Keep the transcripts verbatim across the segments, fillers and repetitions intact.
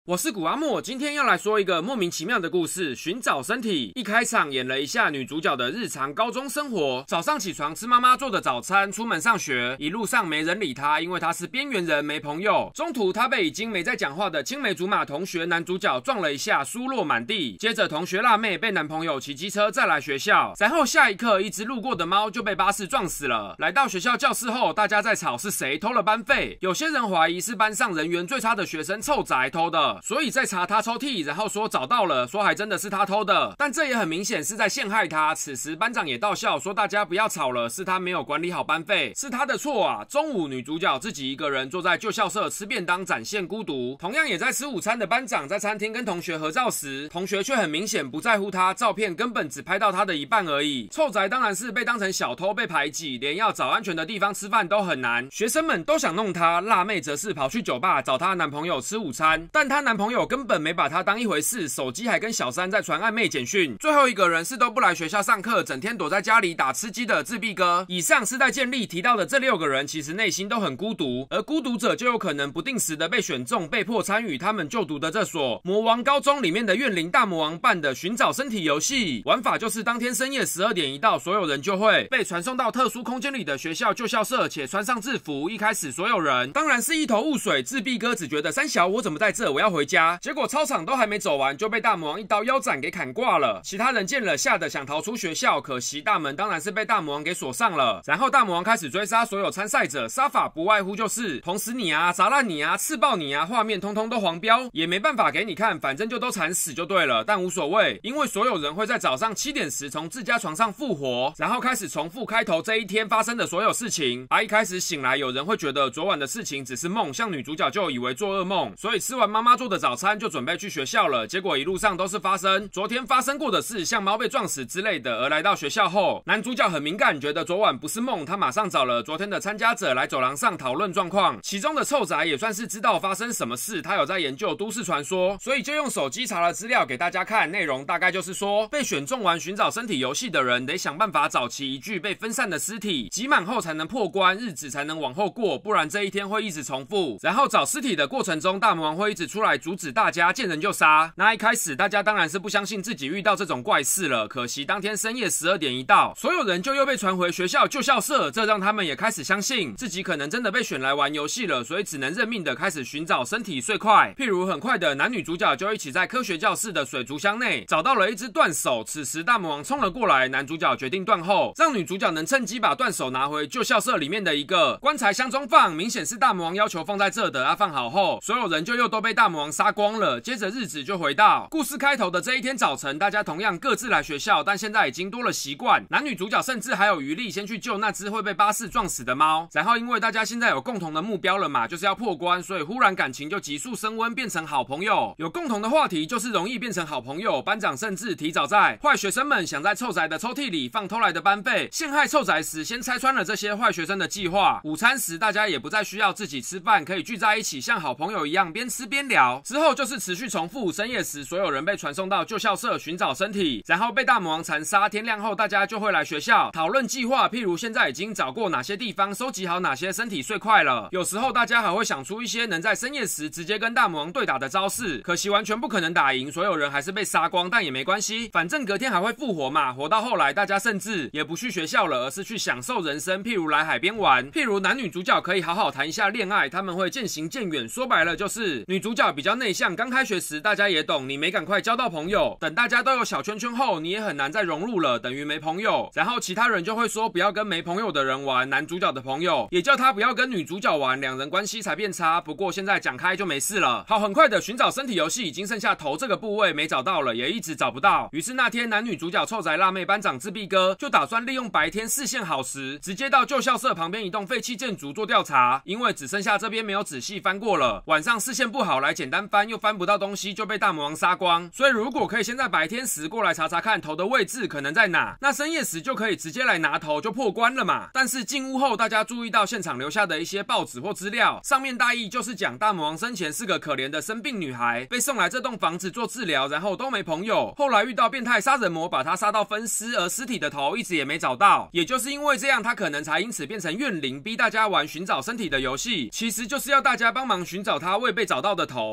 我是古阿莫，今天要来说一个莫名其妙的故事——寻找身体。一开场演了一下女主角的日常高中生活，早上起床吃妈妈做的早餐，出门上学，一路上没人理她，因为她是边缘人，没朋友。中途她被已经没在讲话的青梅竹马同学男主角撞了一下，疏落满地。接着同学辣妹被男朋友骑机车载来学校，然后下一刻一只路过的猫就被巴士撞死了。来到学校教室后，大家在吵是谁偷了班费，有些人怀疑是班上人缘最差的学生臭宅偷的。所以在查他抽屉，然后说找到了，说还真的是他偷的，但这也很明显是在陷害他。此时班长也到校，说大家不要吵了，是他没有管理好班费，是他的错啊。中午女主角自己一个人坐在旧校舍吃便当，展现孤独。同样也在吃午餐的班长在餐厅跟同学合照时，同学却很明显不在乎他，照片根本只拍到他的一半而已。臭宅当然是被当成小偷被排挤，连要找安全的地方吃饭都很难，学生们都想弄他，辣妹则是跑去酒吧找她男朋友吃午餐，但她男朋友根本没把她当一回事，手机还跟小三在传暧昧简讯。最后一个人是都不来学校上课，整天躲在家里打吃鸡的自闭哥。以上是在建立提到的这六个人其实内心都很孤独，而孤独者就有可能不定时的被选中，被迫参与他们就读的这所魔王高中里面的怨灵大魔王办的寻找身体游戏。玩法就是当天深夜十二点一到，所有人就会被传送到特殊空间里的学校旧校舍，且穿上制服。一开始所有人当然是一头雾水，自闭哥只觉得三小我怎么在这，我要回家。结果操场都还没走完就被大魔王一刀腰斩给砍挂了。其他人见了吓得想逃出学校，可惜大门当然是被大魔王给锁上了。然后大魔王开始追杀所有参赛者，杀法不外乎就是捅死你啊，砸烂你啊，刺爆你啊，画面通通都黄标，也没办法给你看，反正就都惨死就对了。但无所谓，因为所有人会在早上七点时从自家床上复活，然后开始重复开头这一天发生的所有事情。而一开始醒来，有人会觉得昨晚的事情只是梦，像女主角就以为做噩梦，所以吃完妈妈做的早餐就准备去学校了。结果一路上都是发生昨天发生过的事，像猫被撞死之类的。而来到学校后，男主角很敏感，觉得昨晚不是梦，他马上找了昨天的参加者来走廊上讨论状况。其中的臭宅也算是知道发生什么事，他有在研究都市传说，所以就用手机查了资料给大家看。内容大概就是说，被选中玩寻找身体游戏的人得想办法找齐一具被分散的尸体，集满后才能破关，日子才能往后过，不然这一天会一直重复。然后找尸体的过程中，大魔王会一直出来阻止大家，见人就杀。那一开始大家当然是不相信自己遇到这种怪事了，可惜当天深夜十二点一到，所有人就又被传回学校旧校舍，这让他们也开始相信自己可能真的被选来玩游戏了，所以只能认命的开始寻找身体碎块。譬如很快的男女主角就一起在科学教室的水族箱内找到了一只断手，此时大魔王冲了过来，男主角决定断后，让女主角能趁机把断手拿回旧校舍里面的一个棺材箱中放，明显是大魔王要求放在这的。啊，放好后，所有人就又都被大魔王杀光了。接着日子就回到故事开头的这一天早晨，大家同样各自来学校，但现在已经多了习惯，男女主角甚至还有余力先去救那只会被巴士撞死的猫。然后因为大家现在有共同的目标了嘛，就是要破关，所以忽然感情就急速升温，变成好朋友。有共同的话题就是容易变成好朋友。班长甚至提早在坏学生们想在臭宅的抽屉里放偷来的班费，陷害臭宅时先拆穿了这些坏学生的计划。午餐时大家也不再需要自己吃饭，可以聚在一起像好朋友一样边吃边聊。之后就是持续重复，深夜时所有人被传送到旧校舍寻找身体，然后被大魔王残杀。天亮后大家就会来学校讨论计划，譬如现在已经找过哪些地方，收集好哪些身体碎块了。有时候大家还会想出一些能在深夜时直接跟大魔王对打的招式，可惜完全不可能打赢，所有人还是被杀光，但也没关系，反正隔天还会复活嘛。活到后来大家甚至也不去学校了，而是去享受人生，譬如来海边玩，譬如男女主角可以好好谈一下恋爱，他们会渐行渐远。说白了就是女主角比较内向，刚开学时大家也懂，你没赶快交到朋友，等大家都有小圈圈后，你也很难再融入了，等于没朋友。然后其他人就会说不要跟没朋友的人玩，男主角的朋友也叫他不要跟女主角玩，两人关系才变差。不过现在讲开就没事了。好，很快的寻找身体游戏已经剩下头这个部位没找到了，也一直找不到。于是那天男女主角臭宅辣妹班长自闭哥就打算利用白天视线好时，直接到旧校舍旁边一栋废弃建筑做调查，因为只剩下这边没有仔细翻过了，晚上视线不好来简单翻又翻不到东西，就被大魔王杀光。所以如果可以先在白天时过来查查看头的位置可能在哪，那深夜时就可以直接来拿头，就破关了嘛。但是进屋后大家注意到现场留下的一些报纸或资料，上面大意就是讲大魔王生前是个可怜的生病女孩，被送来这栋房子做治疗，然后都没朋友，后来遇到变态杀人魔把她杀到分尸，而尸体的头一直也没找到。也就是因为这样，她可能才因此变成怨灵，逼大家玩寻找身体的游戏，其实就是要大家帮忙寻找她未被找到的头。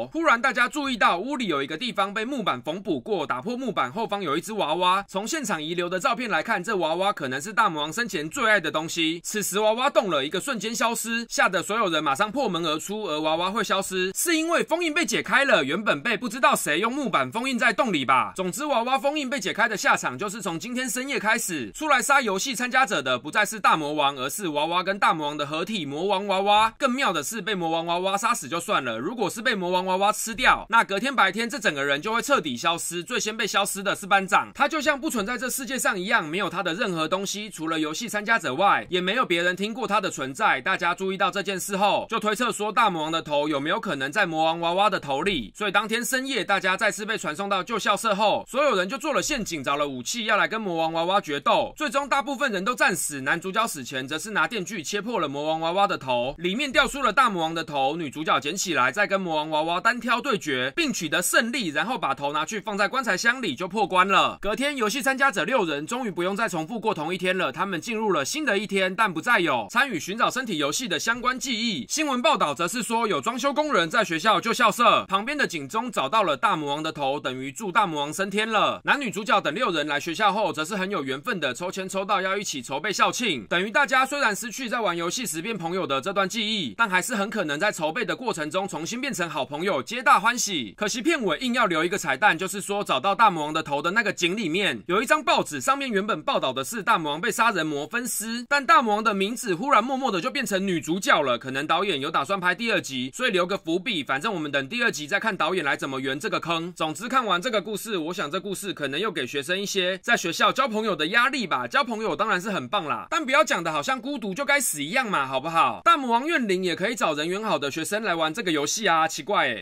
头，忽然大家注意到屋里有一个地方被木板缝补过，打破木板后方有一只娃娃。从现场遗留的照片来看，这娃娃可能是大魔王生前最爱的东西。此时娃娃动了，一个瞬间消失，吓得所有人马上破门而出。而娃娃会消失，是因为封印被解开了，原本被不知道谁用木板封印在洞里吧。总之，娃娃封印被解开的下场就是从今天深夜开始，出来杀游戏参加者的不再是大魔王，而是娃娃跟大魔王的合体魔王娃娃。更妙的是，被魔王娃娃杀死就算了，如果是被魔王娃娃吃掉，那隔天白天这整个人就会彻底消失。最先被消失的是班长，他就像不存在这世界上一样，没有他的任何东西，除了游戏参加者外，也没有别人听过他的存在。大家注意到这件事后，就推测说大魔王的头有没有可能在魔王娃娃的头里。所以当天深夜，大家再次被传送到旧校舍后，所有人就做了陷阱，找了武器要来跟魔王娃娃决斗。最终大部分人都战死，男主角死前则是拿电锯切破了魔王娃娃的头，里面掉出了大魔王的头。女主角捡起来，再跟魔王娃娃单挑对决，并取得胜利，然后把头拿去放在棺材箱里就破关了。隔天游戏参加者六人终于不用再重复过同一天了，他们进入了新的一天，但不再有参与寻找身体游戏的相关记忆。新闻报道则是说，有装修工人在学校旧校舍旁边的井中找到了大魔王的头，等于祝大魔王升天了。男女主角等六人来学校后，则是很有缘分的抽签抽到要一起筹备校庆，等于大家虽然失去在玩游戏时变朋友的这段记忆，但还是很可能在筹备的过程中重新变成好朋友，皆大欢喜。可惜片尾硬要留一个彩蛋，就是说找到大魔王的头的那个井里面有一张报纸，上面原本报道的是大魔王被杀人魔分尸，但大魔王的名字忽然默默的就变成女主角了，可能导演有打算拍第二集，所以留个伏笔，反正我们等第二集再看导演来怎么圆这个坑。总之看完这个故事，我想这故事可能又给学生一些在学校交朋友的压力吧。交朋友当然是很棒啦，但不要讲的好像孤独就该死一样嘛，好不好？大魔王怨灵也可以找人缘好的学生来玩这个游戏啊，奇怪欸。